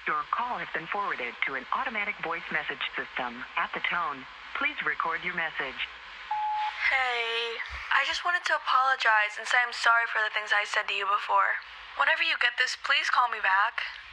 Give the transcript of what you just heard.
Your call has been forwarded to an automatic voice message system. At the tone, please record your message. Hey, I just wanted to apologize and say I'm sorry for the things I said to you before. Whenever you get this, please call me back.